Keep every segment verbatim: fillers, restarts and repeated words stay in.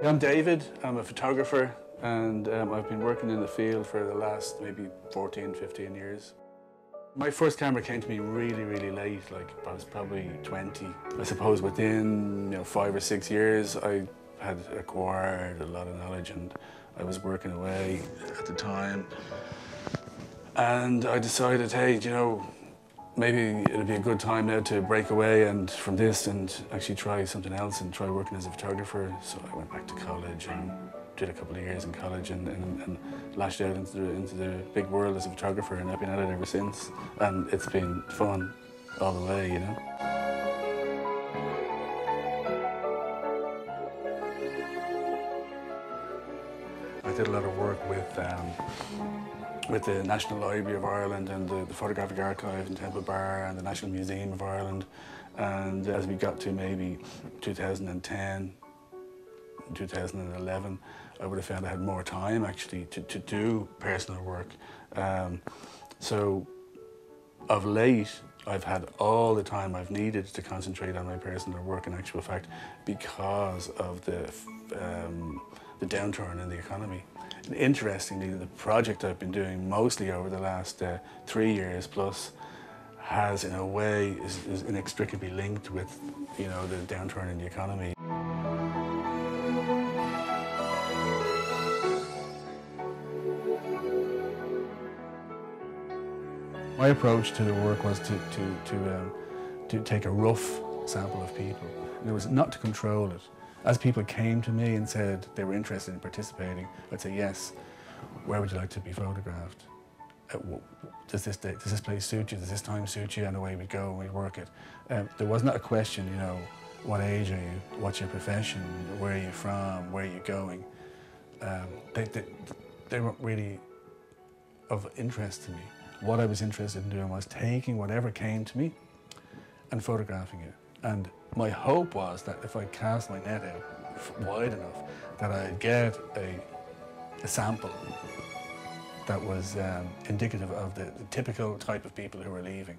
I'm David, I'm a photographer, and um, I've been working in the field for the last maybe fourteen, fifteen years. My first camera came to me really, really late, like I was probably twenty. I suppose within you know, five or six years I had acquired a lot of knowledge and I was working away at the time. And I decided, hey, you know, maybe it'd be a good time now to break away and from this and actually try something else and try working as a photographer. So I went back to college and did a couple of years in college and, and, and lashed out into the, into the big world as a photographer, and I've been at it ever since. And it's been fun all the way, you know. I did a lot of work with um, with the National Library of Ireland and the, the Photographic Archive in Temple Bar and the National Museum of Ireland. And as we got to maybe two thousand ten, two thousand eleven, I would have found I had more time actually to, to do personal work. Um, so of late, I've had all the time I've needed to concentrate on my personal work in actual fact because of the, um, the downturn in the economy. And interestingly, the project I've been doing mostly over the last uh, three years plus has, in a way, is, is inextricably linked with, you know, the downturn in the economy. My approach to the work was to, to, to, um, to take a rough sample of people. And it was not to control it. As people came to me and said they were interested in participating, I'd say, yes, where would you like to be photographed? Uh, does, this day, does this place suit you? Does this time suit you? And away we'd go and we'd work it. Um, there was not a question, you know, what age are you? What's your profession? Where are you from? Where are you going? Um, they, they, they weren't really of interest to me. What I was interested in doing was taking whatever came to me and photographing it. And my hope was that if I cast my net out wide enough, that I'd get a, a sample that was um, indicative of the, the typical type of people who were leaving.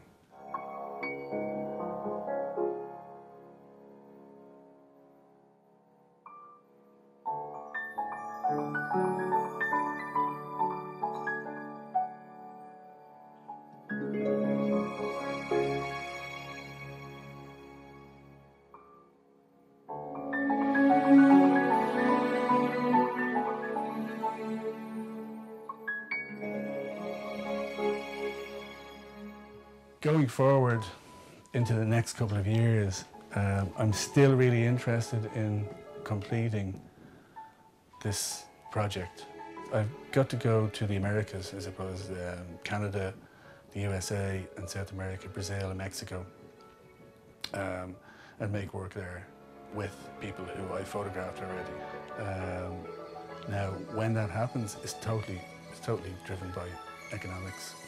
Going forward into the next couple of years, um, I'm still really interested in completing this project. I've got to go to the Americas, I suppose, um, Canada, the U S A and South America, Brazil and Mexico, um, and make work there with people who I photographed already. Um, now, when that happens, it's totally, it's totally driven by economics.